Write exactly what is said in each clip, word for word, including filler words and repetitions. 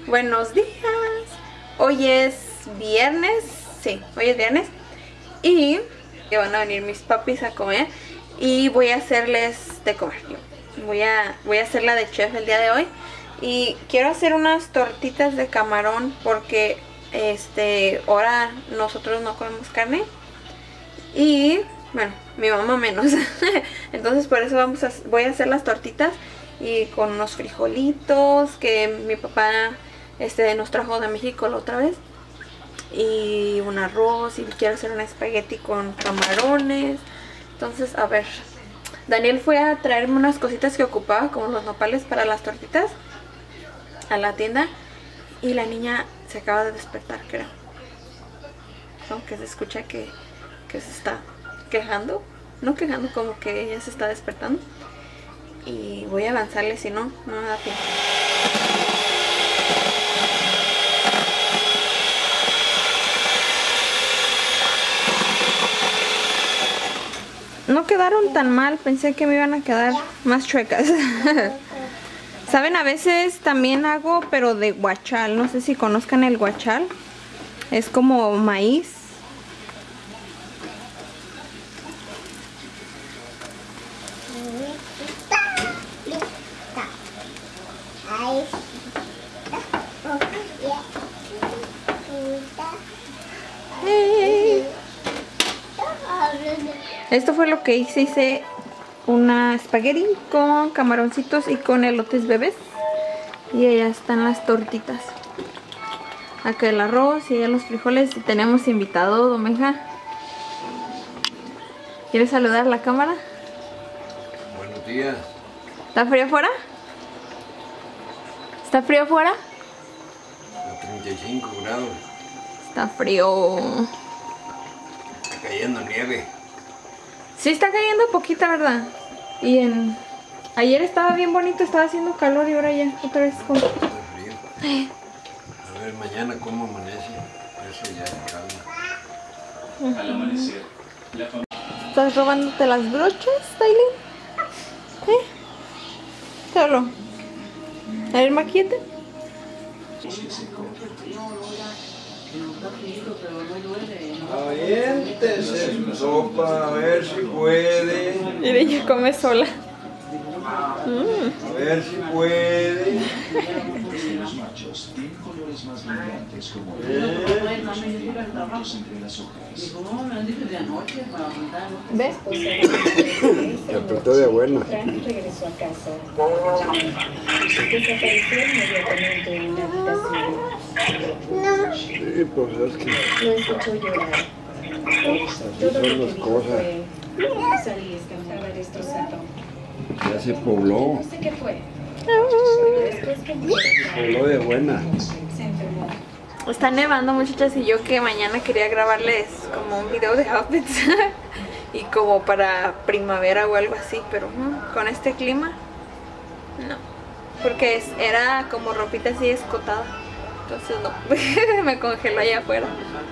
Buenos días. Hoy es viernes. Sí, hoy es viernes. Y que van a venir mis papis a comer. Y voy a hacerles de comer. Voy a, voy a hacer la de chef el día de hoy. Y quiero hacer unas tortitas de camarón porque este ahora nosotros no comemos carne. Y bueno, mi mamá menos. Entonces por eso vamos a, voy a hacer las tortitas. Y con unos frijolitos que mi papá este, nos trajo de México la otra vez. Y un arroz. Y quiero hacer un espagueti con camarones. Entonces, a ver. Daniel fue a traerme unas cositas que ocupaba, como los nopales para las tortitas, a la tienda. Y la niña se acaba de despertar, creo. Aunque se escucha que, que se está quejando. No quejando, como que ella se está despertando. Y voy a avanzarle, si no, no me da tiempo. No quedaron tan mal, pensé que me iban a quedar más chuecas. Saben, a veces también hago, pero de guachal. No sé si conozcan el guachal. Es como maíz. Esto fue lo que hice, hice una espagueti con camaroncitos y con elotes bebés. Y allá están las tortitas. Acá el arroz y allá los frijoles. Y tenemos invitado, Domeja. ¿Quieres saludar a la cámara? Buenos días. ¿Está frío afuera? ¿Está frío afuera? A treinta y cinco grados. Está frío. Está cayendo nieve. Sí, está cayendo poquita, ¿verdad? Y en... ayer estaba bien bonito, estaba haciendo calor y ahora ya otra vez con... Está frío. A ver, mañana cómo amanece. Eso ya es calma. Al amanecer, la familia... ¿Estás robándote las brochas, Taylin? ¿Eh? Solo. A ver, maquillate. Aviéntese su sopa, a ver si puede. Mira, ella come sola. Mm. A ver si puede. Los machos tienen colores más brillantes como el entre las hojas. ¿Ves? Se apretó de buena. Frank regresó a casa. Desapareció inmediatamente en una habitación. Sí, pues es que Lo escuchó llorar. así Todo son lo que las dijo cosas. fue: salí escampada destrozado. Ya se pobló. No sé qué fue. Pero después que Pobló de buena. se enfermó. Está nevando, muchachas, y yo que mañana quería grabarles como un video de outfits. Y como para primavera o algo así, pero mm, con este clima, no. Porque es, era como ropita así escotada. Entonces no, me congeló allá afuera.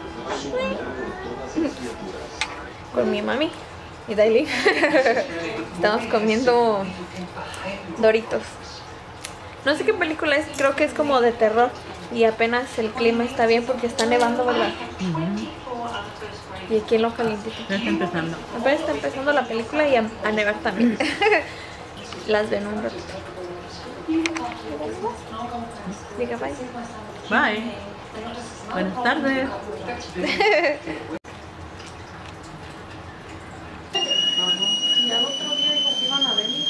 Con mi mami y Daily. Estamos comiendo Doritos. No sé qué película es, creo que es como de terror. Y apenas el clima está bien porque está nevando, ¿verdad? Uh-huh. Y aquí en lo calientito. Ya está empezando. Apenas está empezando la película y a, a nevar también. Las ven un ratito. Diga bye. Bye. Buenas tardes. Ya el otro día dijo que iban a venir.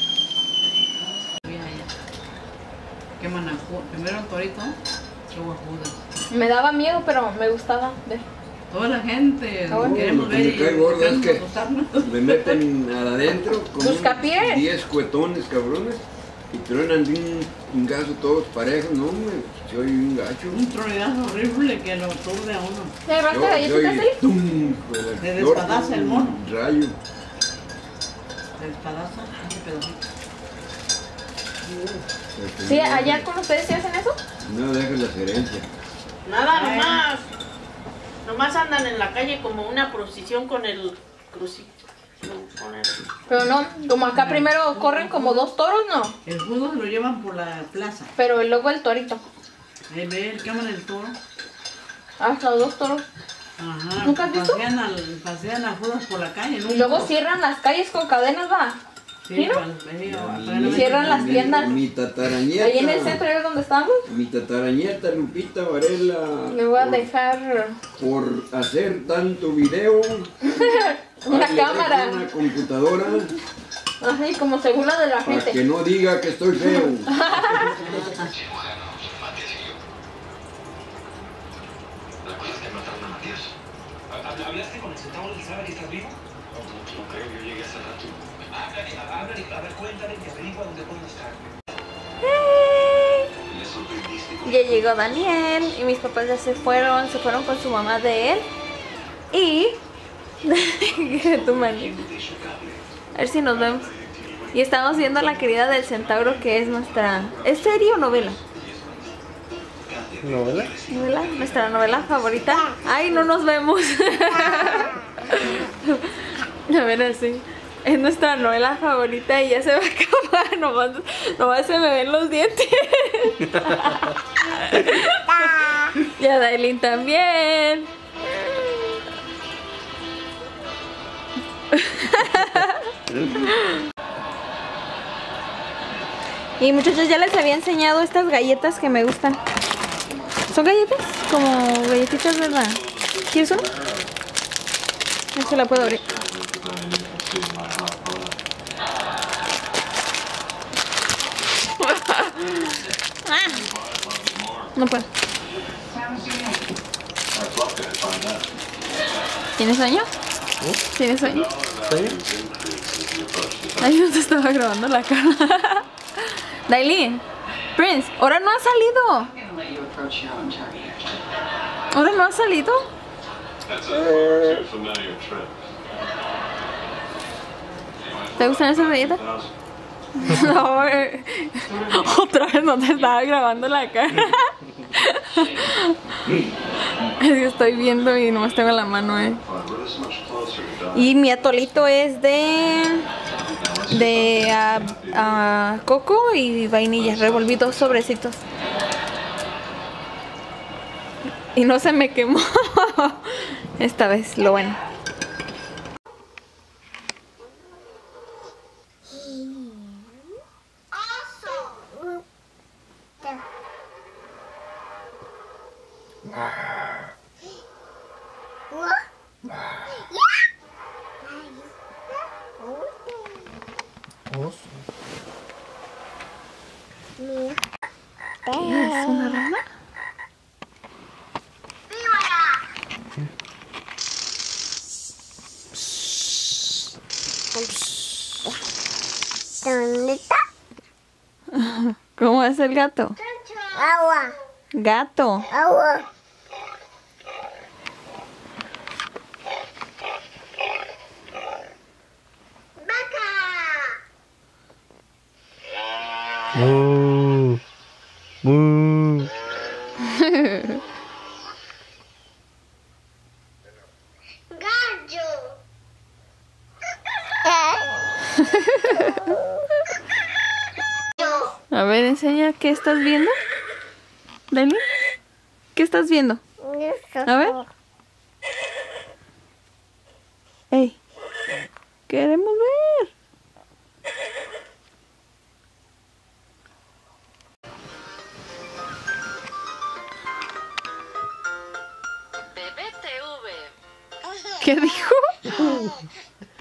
Qué manajú. Primero el torito, luego ajuda. Me daba miedo, pero me gustaba ver. Toda la gente Ah, bueno. queremos Lo que ver me y cae gordo es que asustarnos. me meten adentro con Buscapiés. diez cuetones, cabrones, y truenan de un, un gaso todos parejos. No, me soy un gacho. Un tronidazo horrible que lo tuve a uno. ¿Me llevaste galletitas, Eli? ¡Tum! Pues, Le flor, despadaza el mono. un rayo. El espadazo, ese pedacito. Sí, allá con ustedes sí hacen eso. No dejes las herencias. Nada, nomás. Nomás andan en la calle como una procesión con el crucifijo. Con el... Pero no, como acá primero corren como dos toros, no. El jugo se lo llevan por la plaza. Pero luego el torito. Ahí ve, queman el toro. Hasta los dos toros. Ajá. ¿Nunca has visto? Pasean, al, pasean a judas por la calle, ¿no? Y luego cierran las calles con cadenas, va. Sí, ¿Mira? para- ahí, para no Y cierran meter- las Mi- tiendas. Mi tatarañeta. Ahí en el centro es donde estamos. Mi tatarañeta Lupita Varela. Le voy a por- dejar Por hacer tanto video. una Ahí le dejo cámara. Una computadora. Así como según la de la Para que gente. no diga que estoy feo. ¿Hablaste con el centauro del saber y estás vivo? No creo, yo llegué hace rato. Háblale, háblale, a ver, cuéntale y averigua dónde pueden estar. Le sorprendiste con Ya llegó Daniel y mis papás ya se fueron, se fueron con su mamá de él. Y... tu manito. A ver si nos vemos. Y estamos viendo La querida del centauro, que es nuestra... ¿Es serie o novela? ¿Novela? ¿Novela? Nuestra novela favorita. Ay, no nos vemos. A ver, así. Es nuestra novela favorita y ya se va a acabar. Nomás, nomás se me ven los dientes. Y a Dailin también. Y muchachos, ya les había enseñado estas galletas que me gustan. ¿Son galletas? Como galletitas, ¿verdad? ¿Quieres una? No se la puedo abrir. Ah, no puedo. ¿Tienes sueño? ¿Tienes sueño? Ay, no te estaba grabando la cara. Dailin, Prince, ¿ahora no ha salido? ¿Ahora no ha salido? ¿Te gustan esas galletas? No, eh, otra vez no te estaba grabando la cara. Es que estoy viendo y nomás tengo la mano, eh. Y mi atolito es de de ah, ah, coco y vainilla. Revolví dos sobrecitos y no se me quemó. Esta vez, lo bueno. ¿Qué es una rana? ¿Dónde está? ¿Cómo es el gato? Agua, Gato. agua. Mu. Mu. Gallo. A ver, enseña qué estás viendo. Dailin, ¿qué estás viendo? A ver. Ey, queremos ver. ¿Qué dijo?